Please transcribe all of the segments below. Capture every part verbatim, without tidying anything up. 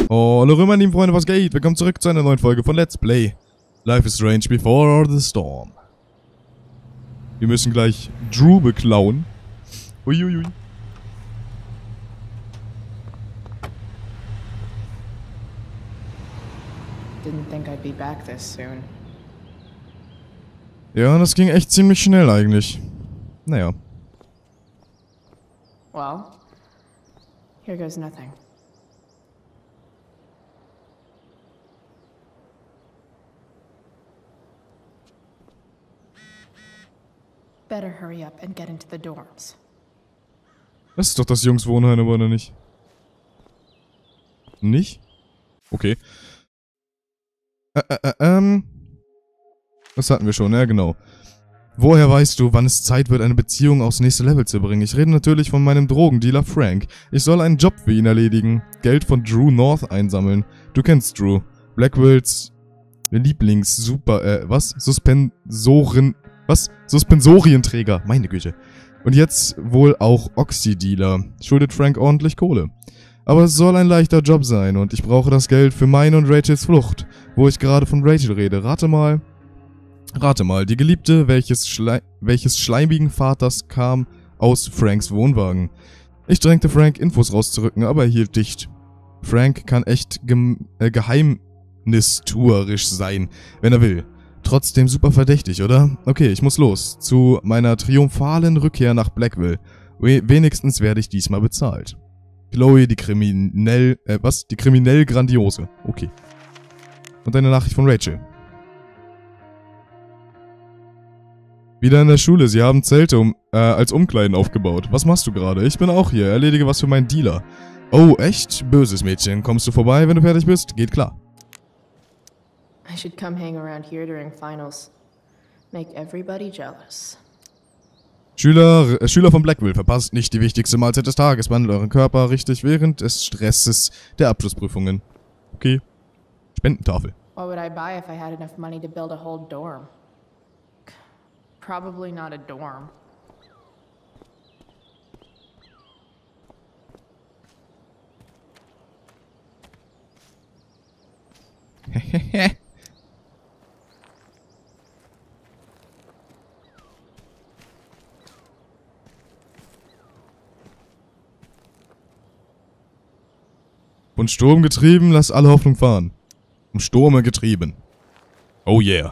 Oh, hallo Römer, lieben Freunde, was geht? Willkommen zurück zu einer neuen Folge von Let's Play Life is Strange Before the Storm. Wir müssen gleich Drew beklauen. Uiuiui. Didn't think I'd be back this soon. Ja, das ging echt ziemlich schnell eigentlich. Naja. Well, here goes nothing. Better hurry up and get into the dorms. Das ist doch das Jungswohnheim, oder nicht? Nicht? Okay. Ä äh, äh, ähm. Das hatten wir schon, ja genau. Woher weißt du, wann es Zeit wird, eine Beziehung aufs nächste Level zu bringen? Ich rede natürlich von meinem Drogendealer Frank. Ich soll einen Job für ihn erledigen. Geld von Drew North einsammeln. Du kennst Drew. Blackwells Lieblings-Super, äh, was? Suspensoren, was? Suspensorienträger. Meine Güte. Und jetzt wohl auch Oxy-Dealer. Schuldet Frank ordentlich Kohle. Aber es soll ein leichter Job sein und ich brauche das Geld für meine und Rachels Flucht. Wo ich gerade von Rachel rede. Rate mal. Rate mal, die Geliebte welches, Schle welches schleimigen Vaters kam aus Franks Wohnwagen. Ich drängte Frank, Infos rauszurücken, aber er hielt dicht. Frank kann echt äh, geheimnistuerisch sein, wenn er will. Trotzdem super verdächtig, oder? Okay, ich muss los. Zu meiner triumphalen Rückkehr nach Blackwell. We wenigstens werde ich diesmal bezahlt. Chloe, die kriminell... Äh, was? Die kriminell Grandiose. Okay. Und eine Nachricht von Rachel. Wieder in der Schule. Sie haben Zelte um, äh, als Umkleiden aufgebaut. Was machst du gerade? Ich bin auch hier. Erledige was für meinen Dealer. Oh, echt? Böses Mädchen. Kommst du vorbei, wenn du fertig bist? Geht klar. I should come hang around here during finals. Make everybody jealous. Schüler, äh, Schüler von Blackwell, verpasst nicht die wichtigste Mahlzeit des Tages. Behandelt euren Körper richtig während des Stresses der Abschlussprüfungen. Okay. Spendentafel. What would I buy if I had enough money to build a whole dorm? Probably not a dorm. Hehehe. Von Sturm getrieben, lass alle Hoffnung fahren. Um Sturme getrieben. Oh yeah.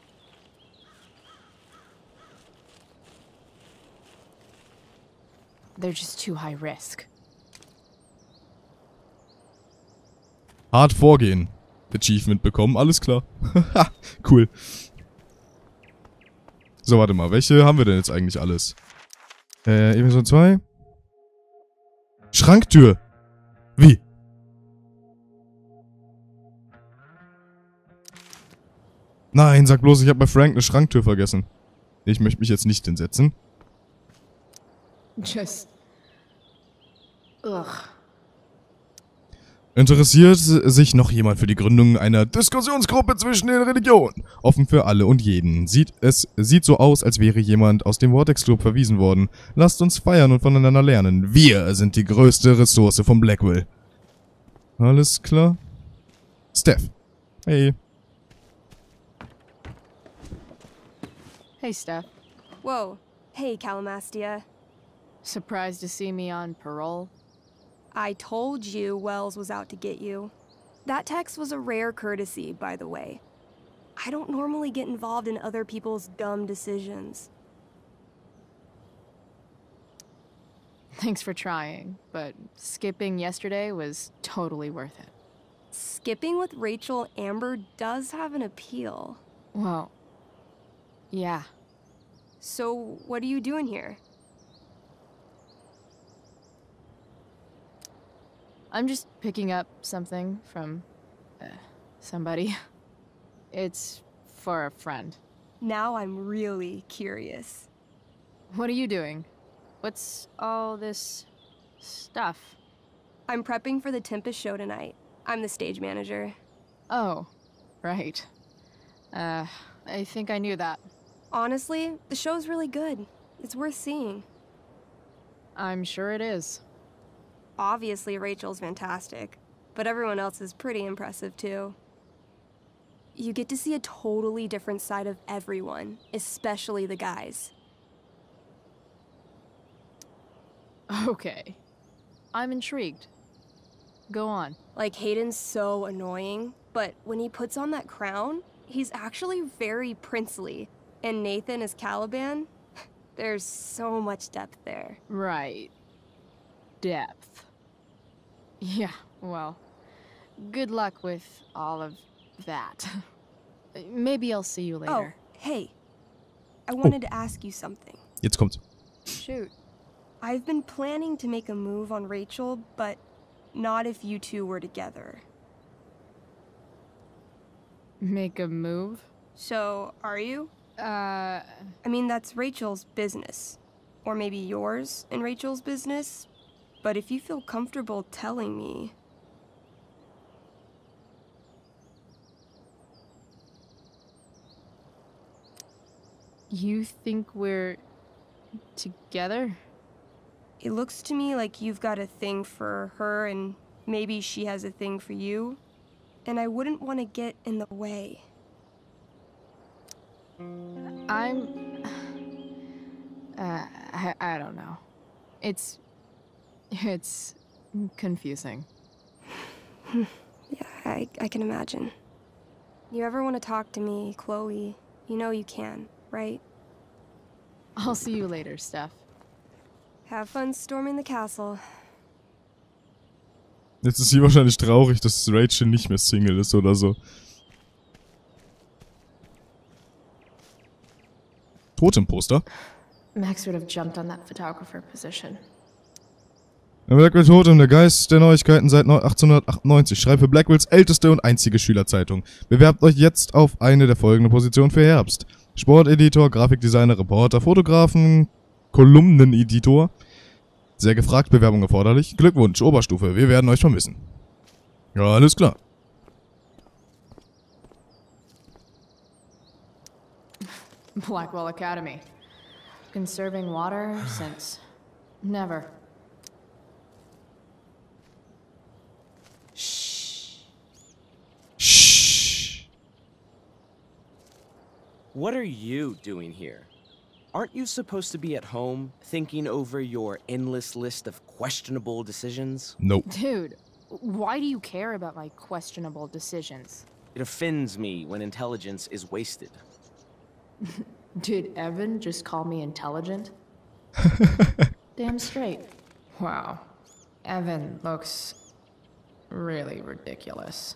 They're just too high risk. Hart vorgehen. Achievement bekommen, alles klar. Cool. So, warte mal, welche haben wir denn jetzt eigentlich alles? Äh, Episode zwei. Schranktür. Wie? Nein, sag bloß, ich habe bei Frank eine Schranktür vergessen. Ich möchte mich jetzt nicht hinsetzen. Just... Ugh. Interessiert sich noch jemand für die Gründung einer Diskussionsgruppe zwischen den Religionen? Offen für alle und jeden. Sieht es sieht so aus, als wäre jemand aus dem Vortex Club verwiesen worden. Lasst uns feiern und voneinander lernen. Wir sind die größte Ressource von Blackwell. Alles klar? Steph. Hey. Hey, Steph. Whoa. Hey, Calamastia. Surprised to see me on parole? I told you Wells was out to get you. That text was a rare courtesy, by the way. I don't normally get involved in other people's dumb decisions. Thanks for trying, but skipping yesterday was totally worth it. Skipping with Rachel Amber does have an appeal. Well, yeah. So, what are you doing here? I'm just picking up something from uh, somebody. It's for a friend. Now I'm really curious. What are you doing? What's all this stuff? I'm prepping for the Tempest show tonight. I'm the stage manager. Oh, right. Uh, I think I knew that. Honestly, the show's really good. It's worth seeing. I'm sure it is. Obviously, Rachel's fantastic. but everyone else is pretty impressive too. You get to see a totally different side of everyone, especially the guys. Okay. I'm intrigued. Go on. Like, Hayden's so annoying, but when he puts on that crown, he's actually very princely. And Nathan as Caliban, there's so much depth there. Right. Depth. Yeah, well, good luck with all of that. Maybe I'll see you later. Oh, hey. I wanted to ask you something. Jetzt kommt's. Shoot. I've been planning to make a move on Rachel, but not if you two were together. Make a move? So, are you? Uh... I mean, that's Rachel's business. Or maybe yours and Rachel's business. But if you feel comfortable telling me... You think we're... together? It looks to me like you've got a thing for her and maybe she has a thing for you. And I wouldn't want to get in the way. I'm... Uh, I, I don't know. It's... It's... confusing. Yeah, I, I can imagine. You ever want to talk to me, Chloe, you know you can, right? I'll see you later, Steph. Have fun storming the castle. Jetzt ist sie wahrscheinlich traurig, dass Rachel nicht mehr Single ist oder so. Totemposter? Max would have jumped on that photographer position. Blackwell Totem, der Geist der Neuigkeiten seit achtzehnhundertachtundneunzig. Schreibt für Blackwells älteste und einzige Schülerzeitung. Bewerbt euch jetzt auf eine der folgenden Positionen für Herbst. Sporteditor, Grafikdesigner, Reporter, Fotografen, Kolumneneditor. Sehr gefragt, Bewerbung erforderlich. Glückwunsch, Oberstufe, wir werden euch vermissen. Ja, alles klar. Blackwell Academy. Conserving water since... never. Shh. Shh. What are you doing here? Aren't you supposed to be at home, thinking over your endless list of questionable decisions? Nope. Dude, why do you care about my questionable decisions? It offends me when intelligence is wasted. Did Evan just call me intelligent? Damn straight. Wow. Evan looks really ridiculous.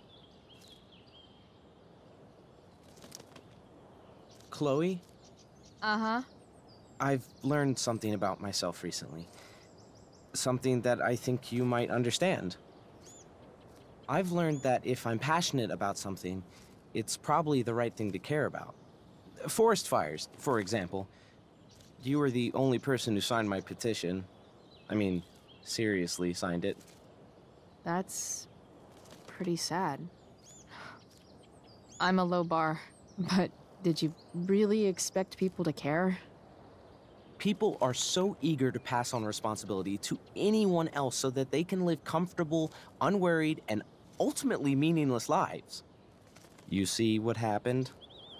Chloe? Uh-huh. I've learned something about myself recently. Something that I think you might understand. I've learned that if I'm passionate about something, it's probably the right thing to care about. Forest fires, for example. You were the only person who signed my petition. I mean, seriously signed it. That's pretty sad. I'm a low bar, but did you really expect people to care? People are so eager to pass on responsibility to anyone else so that they can live comfortable, unworried, and ultimately meaningless lives. You see what happened?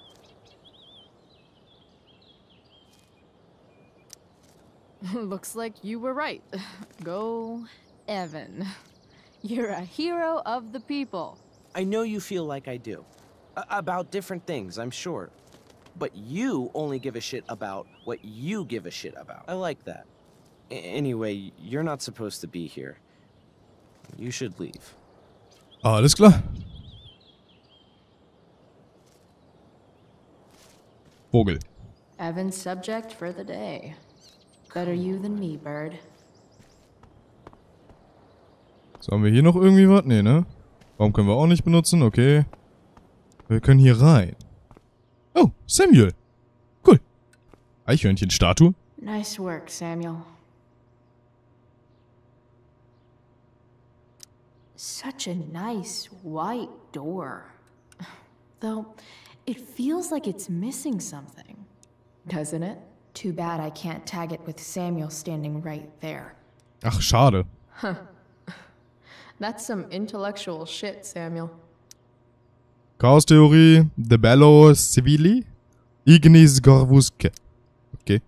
Looks like you were right. Go, Evan. You're a hero of the people. I know you feel like I do. A- about different things, I'm sure. But you only give a shit about what you give a shit about. I like that. A- anyway, you're not supposed to be here. You should leave. Alles klar. Vogel. Evan's subject for the day. Better you than me, bird. So, haben wir hier noch irgendwie was? Nee, ne? Warum können wir auch nicht benutzen? Okay. Wir können hier rein. Oh, Samuel. Cool. Eichhörnchenstatue. Nice work, Samuel. Such a nice white door. Though, it feels like it's missing something. Doesn't it? Too bad I can't tag it with Samuel standing right there. Ach, schade. That's some intellectual shit, Samuel. Chaostheorie, De Bello Civili, Ignis Gorvuske. Okay.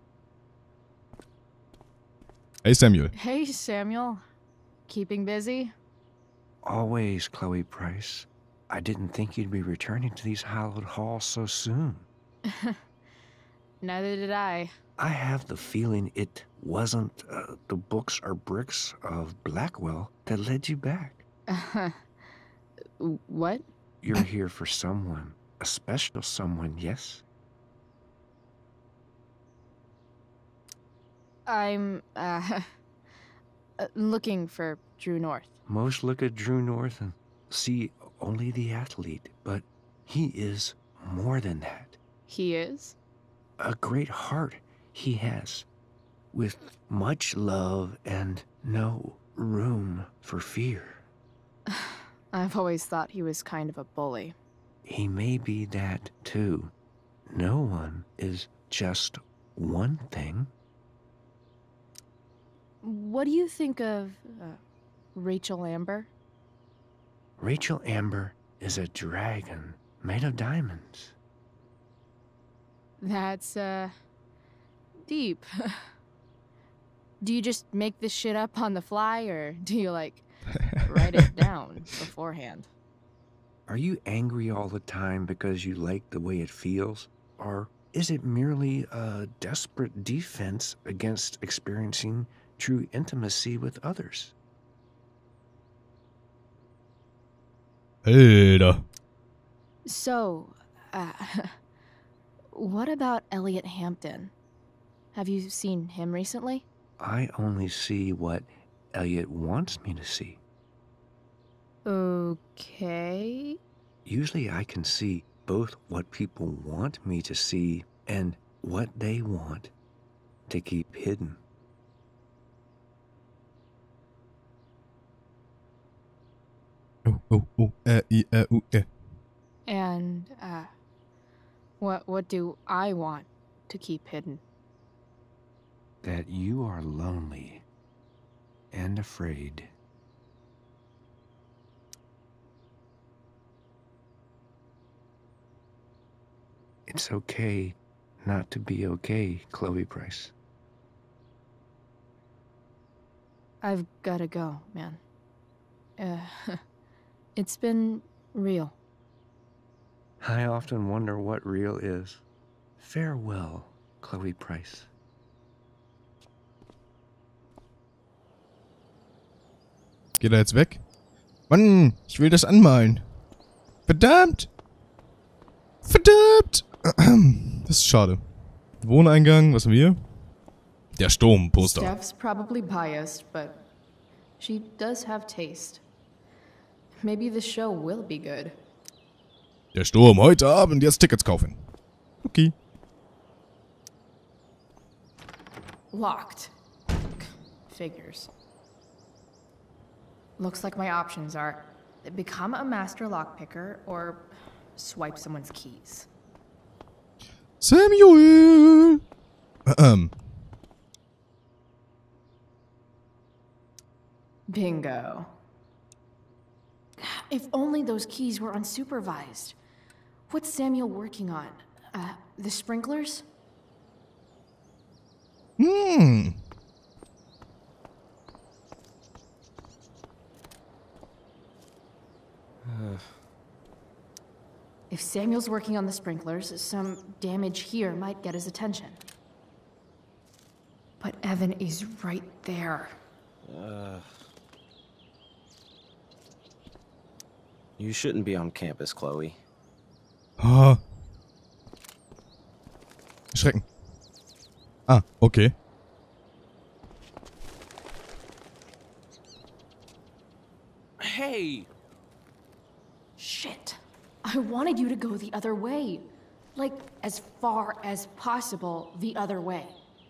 Hey Samuel. Hey, Samuel. Keeping busy? Always, Chloe Price. I didn't think you'd be returning to these hallowed halls so soon. Neither did I. I have the feeling it wasn't uh, the books or bricks of Blackwell that led you back. What? You're here for someone. A special someone, yes? I'm, uh, looking for Drew North. Most look at Drew North and see only the athlete, but he is more than that. He is? A great heart he has, with much love and no room for fear. I've always thought he was kind of a bully. He may be that too. No one is just one thing. What do you think of uh, Rachel Amber? Rachel Amber is a dragon made of diamonds. That's, uh, deep. Do you just make this shit up on the fly, or do you, like, write it down beforehand? Are you angry all the time because you like the way it feels? Or is it merely a desperate defense against experiencing true intimacy with others? Alter. So, uh, what about Elliot Hampton? Have you seen him recently? I only see what Elliot wants me to see. Okay. Usually I can see both what people want me to see and what they want to keep hidden. Oh, oh, oh, äh, I, äh, U, äh. And, uh, what, what do I want to keep hidden? That you are lonely and afraid. It's okay not to be okay, Chloe Price. I've gotta go, man. Uh, it's been real. I often wonder what real is. Farewell, Chloe Price. Geht er jetzt weg? Mann, ich will das anmalen. Verdammt! Verdammt! Das ist schade. Wohneingang, was haben wir? Der Sturm-Poster. Steph's probably biased, but she does have taste. Maybe the show will be good. Der Sturm, heute Abend jetzt Tickets kaufen. Okay. Locked. Figures. Looks like my options are become a master lockpicker or swipe someone's keys. Samuel! Ähm. Bingo. If only those keys were unsupervised. What's Samuel working on? Uh, the sprinklers? Hm. If Samuel's working on the sprinklers, some damage here might get his attention. But Evan is right there. Uh, you shouldn't be on campus, Chloe. Ah. Schrecken. Ah, okay. Hey! Shit. I wanted you to go the other way. Like, as far as possible the other way.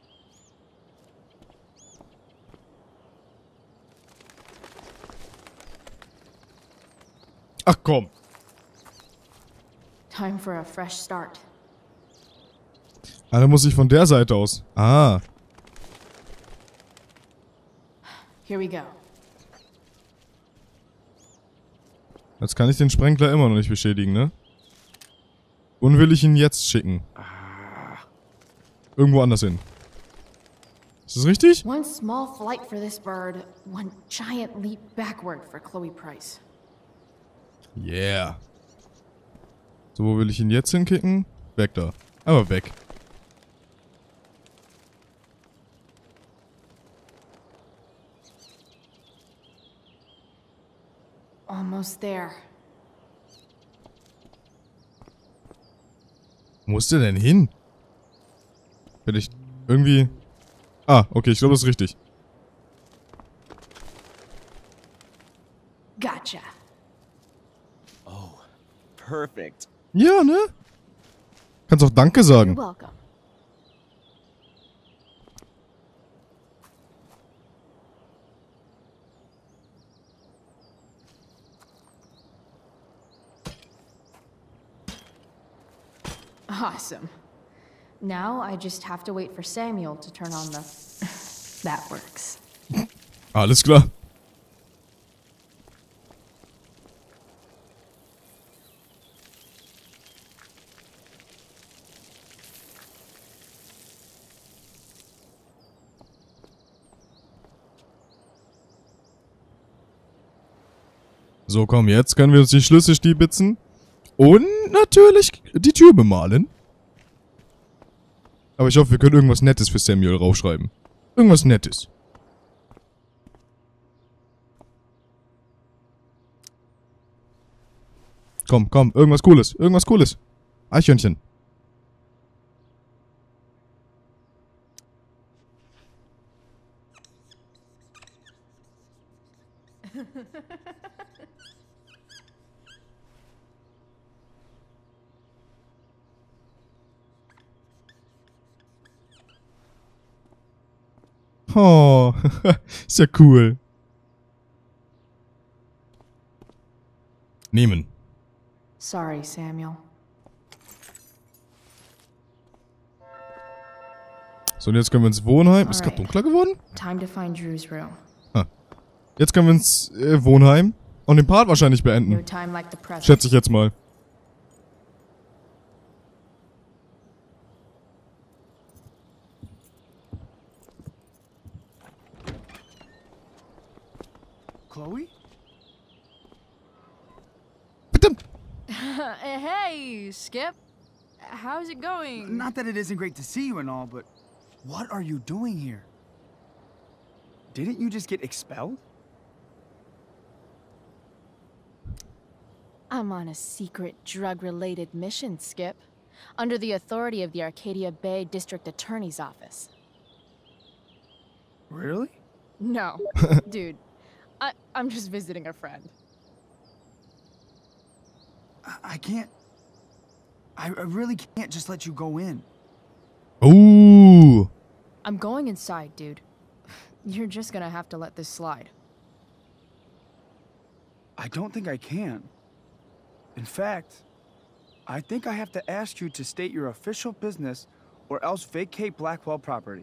Ach komm. Time for a fresh start. Ah, dann muss ich von der Seite aus. Ah. Here we go. Jetzt kann ich den Sprenkler immer noch nicht beschädigen, ne? Und will ich ihn jetzt schicken? Irgendwo anders hin. Ist das richtig? One small flight for this bird, one giant leap backward for Chloe Price. Yeah. So, wo will ich ihn jetzt hinkicken? Weg da. Aber weg. Almost there. Wo ist der denn hin? Vielleicht irgendwie... Ah, okay, ich glaube, das ist richtig. Gotcha. Oh, perfect. Ja, ne? Kannst auch Danke You're sagen. welcome. Awesome. Now I just have to wait for Samuel to turn on the... That works. Alles klar. So, komm, jetzt können wir uns die Schlüssel stiebitzen. Und natürlich die Tür bemalen. Aber ich hoffe, wir können irgendwas Nettes für Samuel raufschreiben. Irgendwas Nettes. Komm, komm, irgendwas Cooles. Irgendwas Cooles. Eichhörnchen. Oh, ist ja cool. Nehmen. Sorry, Samuel. So, und jetzt können wir ins Wohnheim. Ist gerade Alright. dunkler geworden? Time to find Drew's room. Jetzt können wir ins äh, Wohnheim und den Part wahrscheinlich No beenden. time like the present. Schätze ich jetzt mal. Chloe? Bitte. Hey, Skip. How's it going? Not that it isn't great to see you and all, but what are you doing here? Didn't you just get expelled? I'm on a secret drug-related mission, Skip. Under the authority of the Arcadia Bay District Attorney's Office. Really? No, dude. I I'm just visiting a friend. I, I can't... I, I really can't just let you go in. Ooh. I'm going inside, dude. You're just gonna have to let this slide. I don't think I can. In fact, I think I have to ask you to state your official business or else vacate Blackwell property.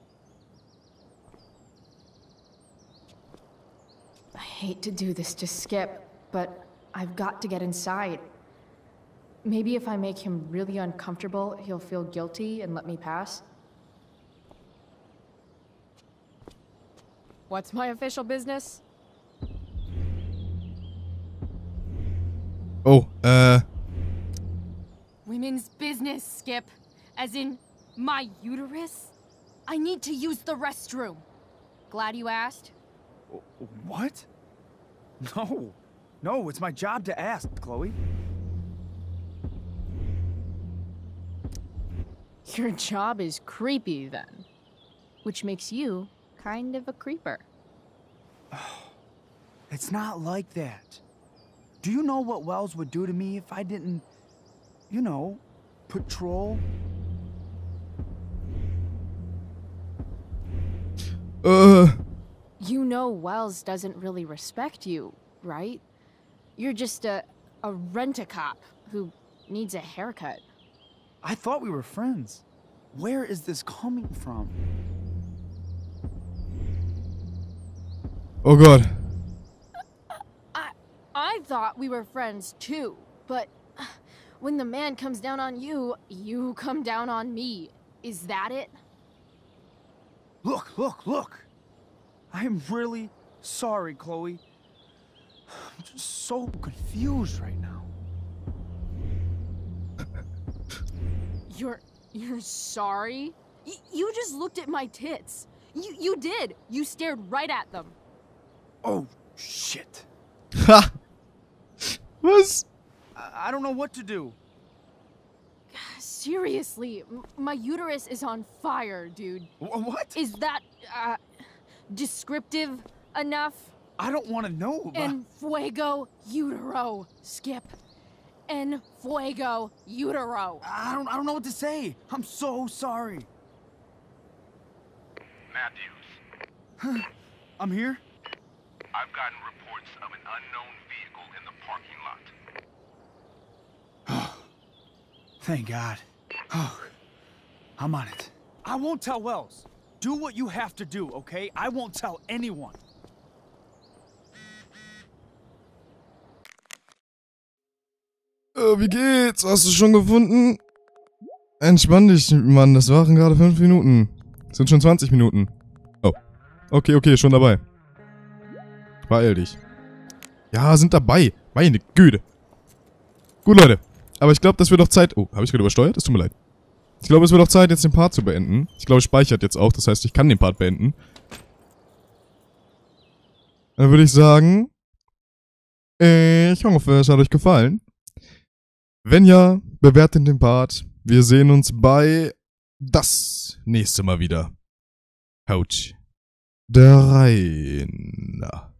I hate to do this to Skip, but I've got to get inside. Maybe if I make him really uncomfortable, he'll feel guilty and let me pass. What's my official business? Oh, äh. Women's business, Skip. As in, my uterus? I need to use the restroom. Glad you asked. What? No. No, it's my job to ask, Chloe. Your job is creepy, then. Which makes you kind of a creeper. It's not like that. Do you know what Wells would do to me if I didn't, you know, patrol? Äh. You know Wells doesn't really respect you, right? You're just a, a rent-a-cop who needs a haircut. I thought we were friends. Where is this coming from? Oh Gott. I, I thought thought we were friends too, but when the man comes down on you, you come down on me. Is that it? Look, look, look! I am really sorry, Chloe. I'm just so confused right now. You're... you're sorry? Y you just looked at my tits. You, you did. You stared right at them. Oh, shit. Ha! Was? I, I don't know what to do. Seriously, m my uterus is on fire, dude. W what? Is that, uh, descriptive enough? I don't want to know about... En fuego utero, Skip. En fuego utero. I don't, I don't know what to say. I'm so sorry. Matthews, I'm here? I've gotten reports of an unknown vehicle in the parking lot. Thank God. Oh, I'm on it. I won't tell Wells. Do what you have to do, okay? I won't tell anyone. Äh, wie geht's? Hast du schon gefunden? Entspann dich, Mann. Das waren gerade fünf Minuten. Sind schon zwanzig Minuten. Oh. Okay, okay, schon dabei. Beeil dich. Ja, sind dabei. Meine Güte. Gut, Leute. Aber ich glaube, das wird doch Zeit... Oh, habe ich gerade übersteuert? Es tut mir leid. Ich glaube, es wird auch Zeit, jetzt den Part zu beenden. Ich glaube, es speichert jetzt auch. Das heißt, ich kann den Part beenden. Dann würde ich sagen... Ich hoffe, es hat euch gefallen. Wenn ja, bewertet den Part. Wir sehen uns bei das nächste Mal wieder. Haut da rein.